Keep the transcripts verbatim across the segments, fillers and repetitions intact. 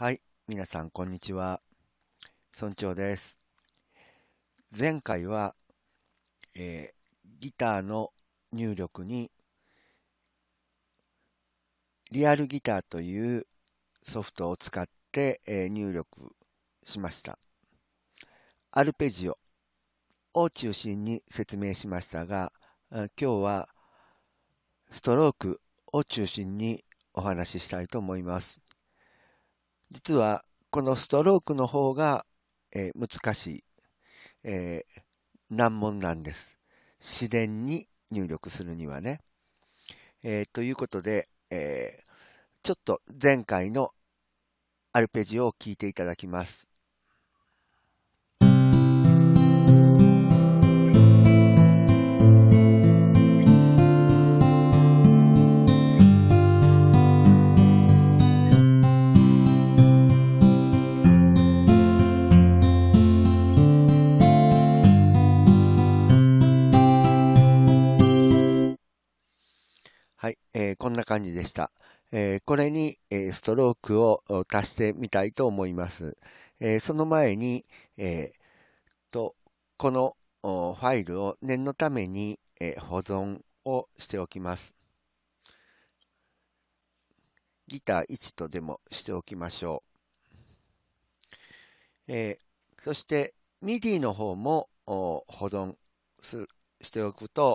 はい、皆さんこんにちは。村長です。前回は、えーギターの入力にリアルギターというソフトを使って、えー入力しました。アルペジオを中心に説明しましたが、あ今日はストロークを中心にお話ししたいと思います。実はこのストロークの方が、えー難しい、えー難問なんです。自然に入力するにはね。えーということで、えーちょっと前回のアルペジオを聞いていただきます。はい、えーこんな感じでした。えーこれに、えーストロークをお足してみたいと思います。えーその前に、えーとこのおファイルを念のために、えー保存をしておきます。ギターいちとでもしておきましょう。えーそして ミディ の方もお保存すしておくと、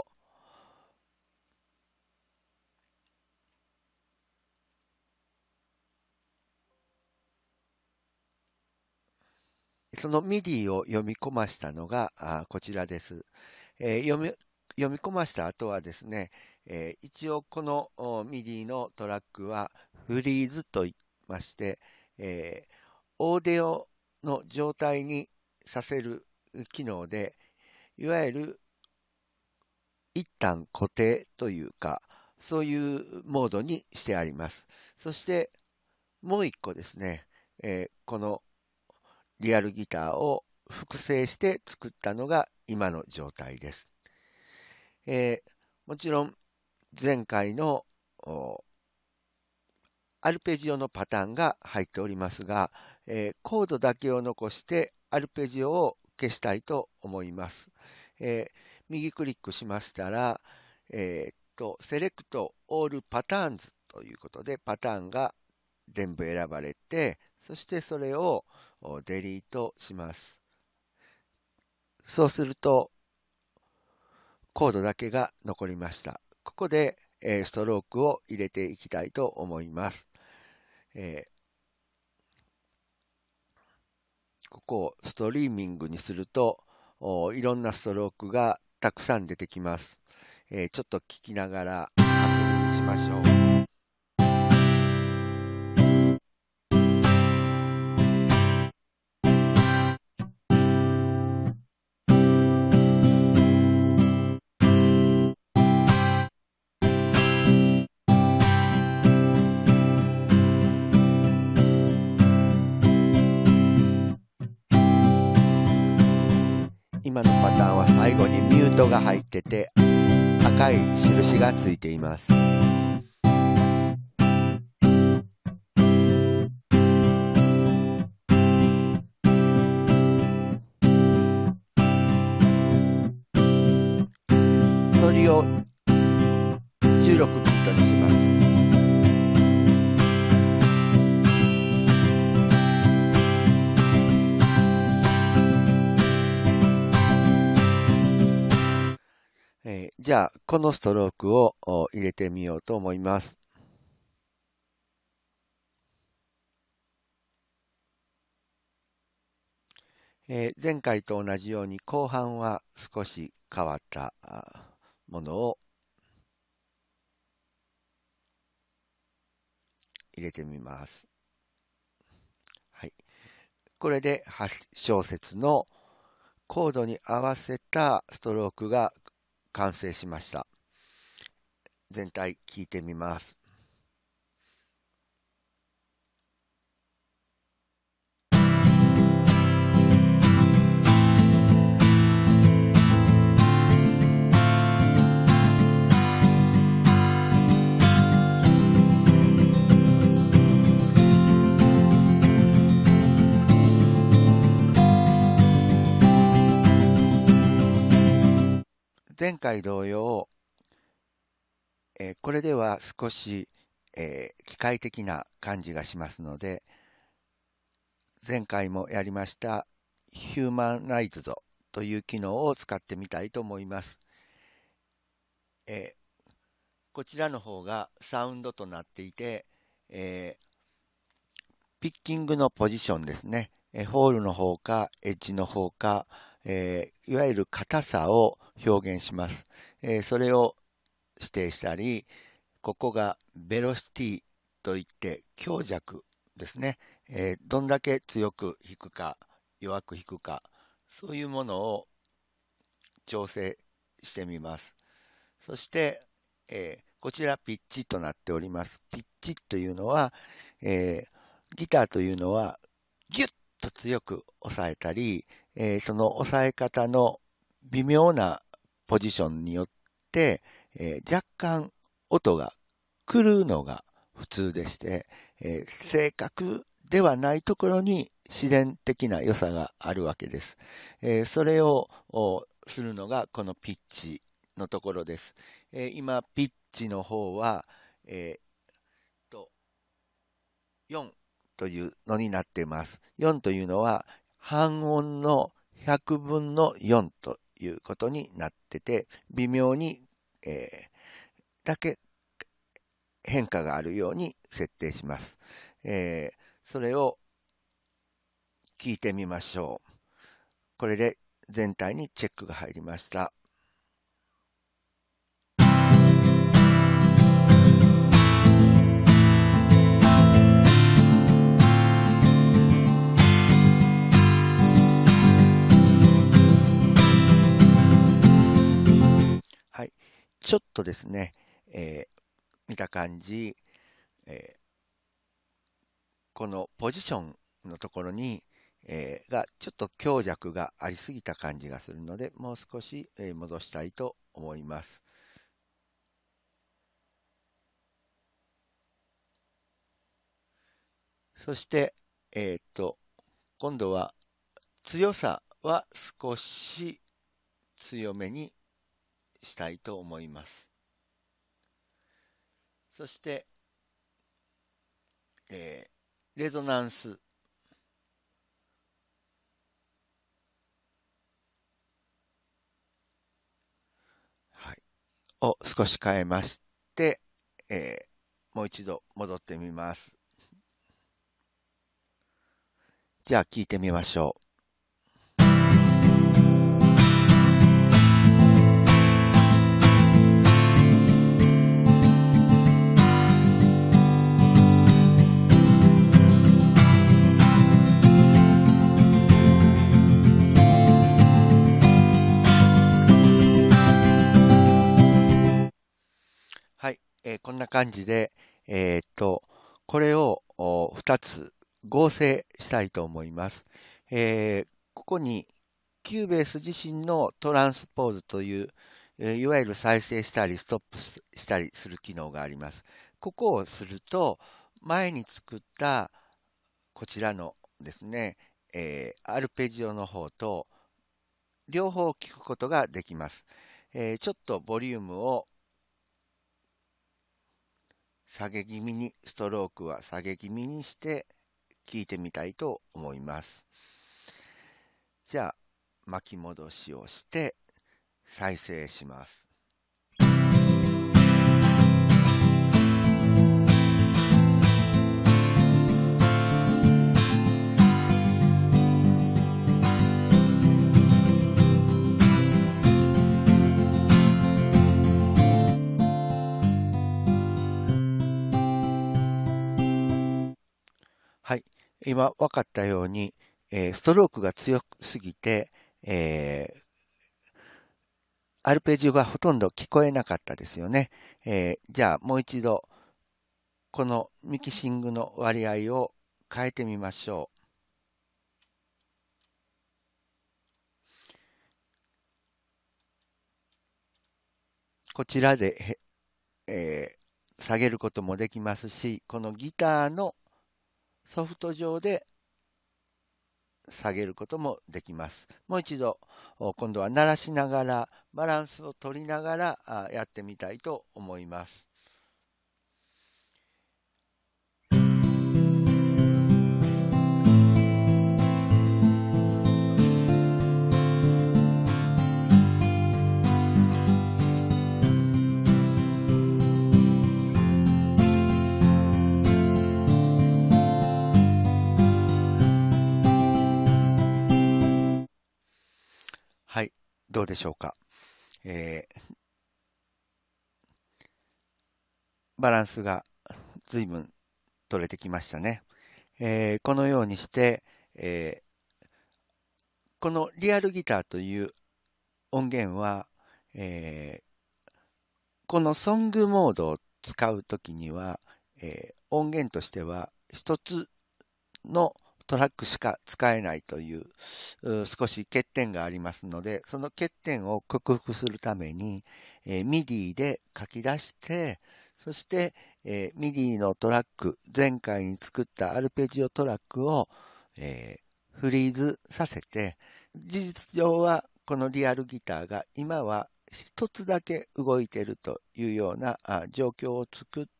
その ミディ を読み込ましたのがあこちらです。えー読み読み込ました後はですね、えー一応このお ミディ のトラックはフリーズと言いまして、えーオーディオの状態にさせる機能で、いわゆる一旦固定というか、そういうモードにしてあります。そしてもう一個ですね、えーこのリアルギターを複製して作ったのが今の状態です。えーもちろん前回のおアルペジオのパターンが入っておりますが、えーコードだけを残してアルペジオを消したいと思います。えー右クリックしましたら、えーっと、セレクトオールパターンズということで、パターンが全部選ばれて、そしてそれをおデリートします。そうすると、コードだけが残りました。ここで、えーストロークを入れていきたいと思います。えーここをストリーミングにすると、おいろんなストロークがたくさん出てきます。えーちょっと聞きながら確認しましょう。今のパターンは最後にミュートが入ってて赤い印がついています。ノリをじゅうろくビートにします。えーじゃあ、このストロークをお入れてみようと思います。えー前回と同じように後半は少し変わったあものを入れてみます。はい。これではち小節のコードに合わせたストロークが完成しました。全体聞いてみます。 前回同様、えーこれでは少し、えー機械的な感じがしますので、前回もやりましたヒューマナイズドという機能を使ってみたいと思います。えーこちらの方がサウンドとなっていて、えーピッキングのポジションですね。えーホールの方か、エッジの方か、えーいわゆる硬さを表現します。えーそれを指定したり、ここがベロシティといって強弱ですね。えーどんだけ強く弾くか、弱く弾くか、そういうものを調整してみます。そして、えーこちらピッチとなっております。ピッチというのは、えーギターというのはギュッと強く押さえたり、えーその押さえ方の微妙なポジションによって、えー若干音が狂うのが普通でして、えー正確ではないところに自然的な良さがあるわけです。えーそれをするのがこのピッチのところです。えー今、ピッチの方は、えーと、よんというのになっています。よんというのは半音のひゃくぶんのよんということになってて、微妙に、えーだけ変化があるように設定します。えーそれを聞いてみましょう。これで全体にチェックが入りました。はい。ちょっとですね、えー見た感じ、えーこのポジションのところに、えーがちょっと強弱がありすぎた感じがするので、もう少し、えー戻したいと思います。そして、えーっと、今度は強さは少し強めにしたいと思います。そして、えーレゾナンス。はい。を少し変えまして、えーもう一度戻ってみます。じゃあ聞いてみましょう。はい、えーこんな感じで、えーっと、これをふたつ合成したいと思います。えーここにキューベース自身のトランスポーズという、えーいわゆる再生したりストップしたりする機能があります。ここをすると、前に作ったこちらのですね、えーアルペジオの方と両方聞くことができます。えーちょっとボリュームを下げ気味に、ストロークは下げ気味にして聞いてみたいと思います。じゃあ、巻き戻しをして再生します。はい。今分かったように、えーストロークが強すぎて、えーアルペジオがほとんど聞こえなかったですよね。えーじゃあもう一度、このミキシングの割合を変えてみましょう。こちらで、えー下げることもできますし、このギターのソフト上で下げることもできます。もう一度、今度は鳴らしながら、バランスを取りながらやってみたいと思います。はい、どうでしょうか。えー、バランスが随分取れてきましたね。えー、このようにして、えー、このリアルギターという音源は、えー、このソングモードを使うときには、えー、音源としては一つのトラックしか使えないという少し欠点がありますので、その欠点を克服するために、えー、ミディ で書き出して、そして、えー、ミディ のトラック、前回に作ったアルペジオトラックを、えー、フリーズさせて、事実上はこのリアルギターが今は一つだけ動いているというような状況を作って、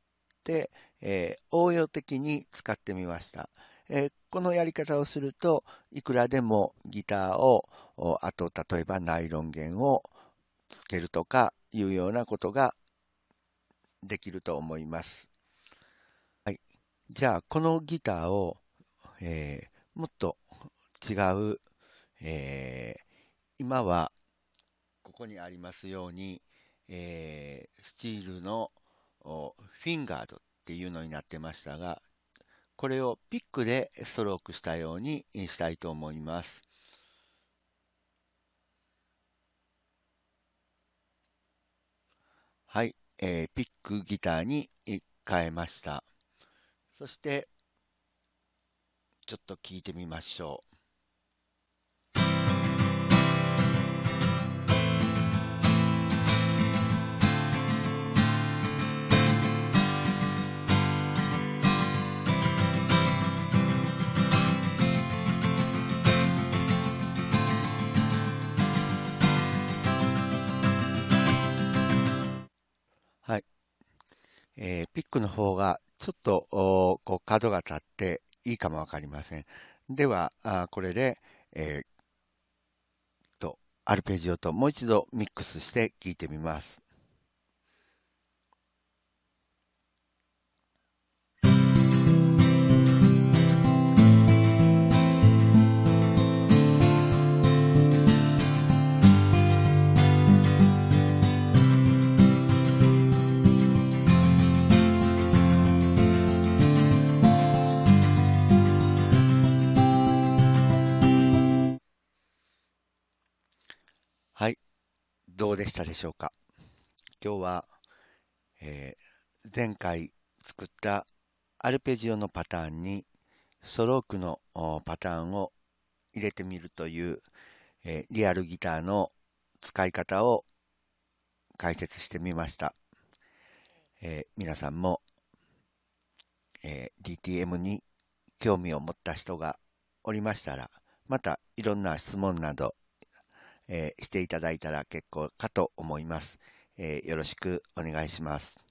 えー、応用的に使ってみました。えー、このやり方をするといくらでもギターを、あと例えばナイロン弦をつけるとかいうようなことができると思います。はい、じゃあこのギターを、えー、もっと違う、えー、今はここにありますように、えー、スチールのフィンガードっていうのになってましたが、これをピックでストロークしたようにしたいと思います。はい、えー、ピックギターに変えました。そして、ちょっと聞いてみましょう。はい、えー、ピックの方がちょっとこう角が立っていいかもわかりません。では、あこれで、えー、とアルペジオともう一度ミックスして聞いてみます。はい、どうでしたでしょうか。今日は、えー、前回作ったアルペジオのパターンにストロークのパターンを入れてみるという、えー、リアルギターの使い方を解説してみました。えー、皆さんも、えー、ディーティーエム に興味を持った人がおりましたら、またいろんな質問など、えー、していただいたら結構かと思います。えー、よろしくお願いします。